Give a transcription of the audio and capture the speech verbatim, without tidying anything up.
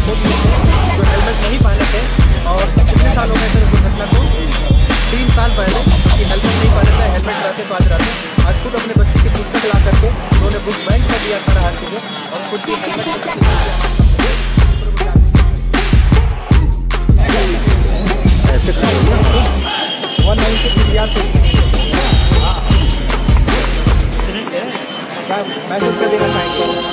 वो भी थे जो हेलमेट नहीं पहने थे। और कितने साल हो गए थे दुर्घटना को? तीन साल पहले कि हेलमेट नहीं पहने थे, हेलमेट रहते तो आज रहते। आज खुद अपने बच्चे की पुस्तक ला करके उन्होंने बुक बैंक में दिया था राशि को, और खुद भी हेलमेट ऐसे वन नाइनटी मैसेज कर देना चाहेंगे।